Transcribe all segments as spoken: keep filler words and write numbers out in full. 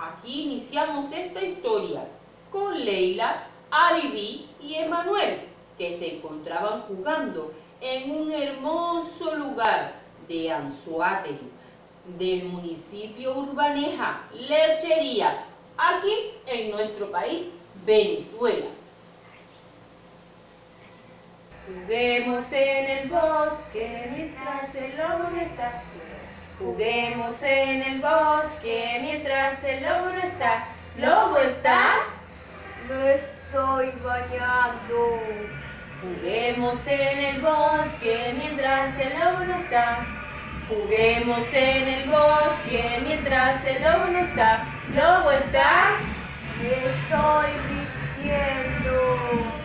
aquí iniciamos esta historia con Leila, Aribí y Emanuel, que se encontraban jugando en un hermoso lugar de Anzoátegui, del municipio Urbaneja, Lechería, aquí en nuestro país, Venezuela. Juguemos en el bosque mientras el lobo no está. Juguemos en el bosque mientras el lobo no está. ¿Lobo estás? Me estoy bañando. Juguemos en el bosque mientras el lobo no está. Juguemos en el bosque mientras el lobo no está. ¿Lobo estás? Me estoy vistiendo.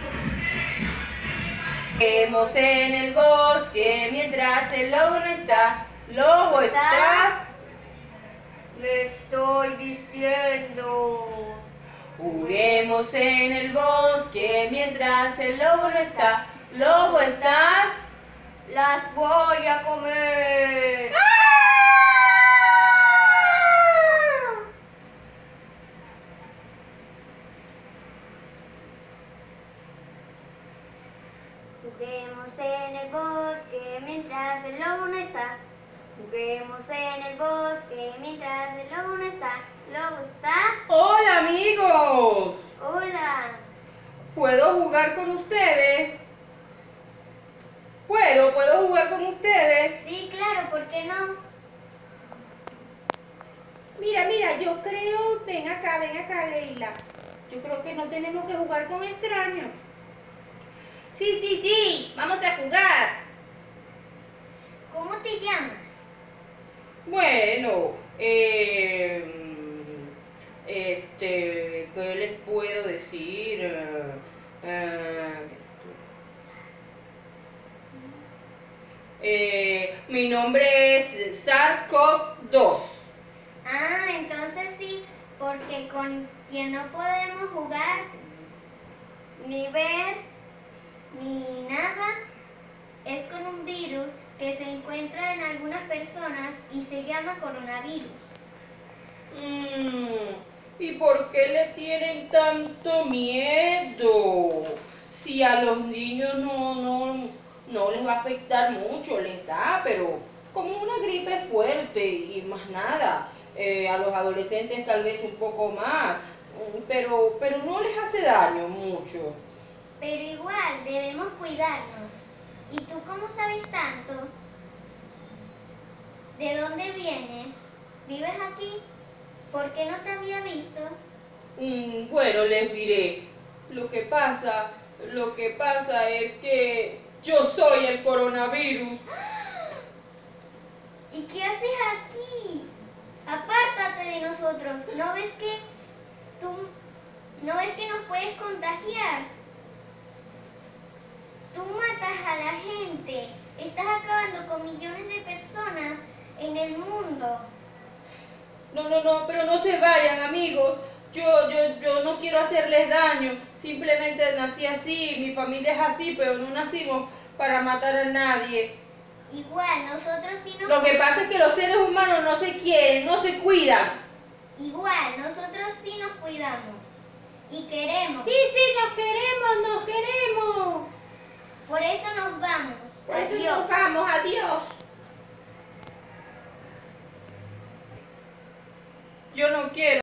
Juguemos en el bosque mientras el lobo no está. ¿Lobo estás? Me estoy vistiendo. Juguemos en el bosque mientras el lobo no está. ¿Lobo estás? Las voy a comer. Juguemos en el bosque mientras el lobo no está. Juguemos en el bosque mientras el lobo no está. ¿Lobo está? ¡Hola, amigos! Hola. ¿Puedo jugar con ustedes? ¿Puedo? ¿Puedo jugar con ustedes? Sí, claro, ¿por qué no? Mira, mira, yo creo, ven acá, ven acá, Leila. Yo creo que no tenemos que jugar con extraños. Sí, sí, sí, vamos a jugar. ¿Cómo te llamas? Bueno, eh, este, ¿qué les puedo decir? Eh, eh, eh, mi nombre es Sarkov dos. Ah, entonces sí, porque con quien no podemos jugar, ni ver, ni nada, es con un virus que se encuentra en algunas personas y se llama coronavirus. Mm, ¿y por qué le tienen tanto miedo? Si a los niños no, no, no les va a afectar mucho, les da, pero como una gripe fuerte y más nada. Eh, a los adolescentes tal vez un poco más, mm, pero, pero no les hace daño mucho. Pero igual debemos cuidarnos. ¿Y tú cómo sabes tanto? ¿De dónde vienes? ¿Vives aquí? ¿Por qué no te había visto? Mm, bueno, les diré, lo que pasa, lo que pasa es que yo soy el coronavirus. ¿Y qué haces aquí? Apártate de nosotros. ¿No ves que tú, no ves que nos puedes contagiar? Tú matas a la gente. Estás acabando con millones de personas en el mundo. No, no, no, pero no se vayan, amigos. Yo, yo, yo no quiero hacerles daño. Simplemente nací así, mi familia es así, pero no nacimos para matar a nadie. Igual, nosotros sí nos... Lo que pasa es que los seres humanos no se quieren, no se cuidan. Igual, nosotros sí nos cuidamos. Y queremos. Sí, sí, nos queremos, nos queremos. Por eso nos vamos. Por eso Adiós. nos vamos, adiós. Yo no quiero.